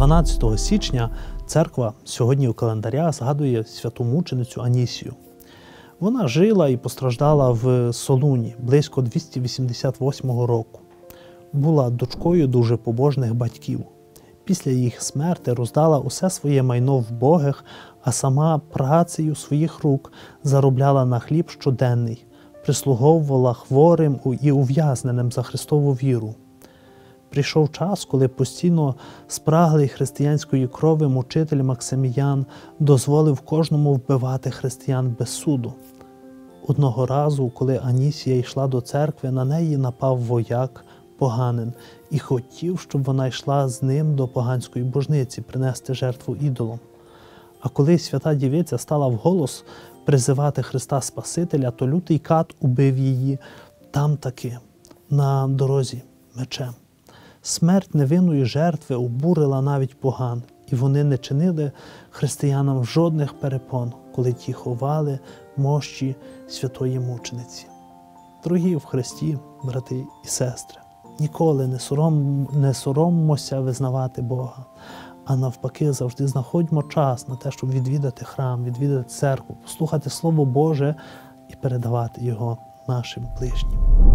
12 січня церква сьогодні у календаря згадує святу мученицю Анісію. Вона жила і постраждала в Солуні близько 288 року. Була дочкою дуже побожних батьків. Після їх смерти роздала усе своє майно вбогих, а сама працею своїх рук заробляла на хліб щоденний, прислуговувала хворим і ув'язненим за Христову віру. Прийшов час, коли постійно спраглий християнської крови мучитель Максиміян дозволив кожному вбивати християн без суду. Одного разу, коли Анісія йшла до церкви, на неї напав вояк, поганин, і хотів, щоб вона йшла з ним до поганської божниці принести жертву ідолам. А коли свята дівиця стала вголос призивати Христа Спасителя, то лютий кат убив її там таки, на дорозі, мечем. Смерть невинної жертви обурила навіть поган, і вони не чинили християнам жодних перепон, коли ті ховали мощі святої мучениці. Дорогі в Христі, брати і сестри, ніколи не соромимося визнавати Бога, а навпаки завжди знаходьмо час на те, щоб відвідати храм, відвідати церкву, послухати Слово Боже і передавати його нашим ближнім.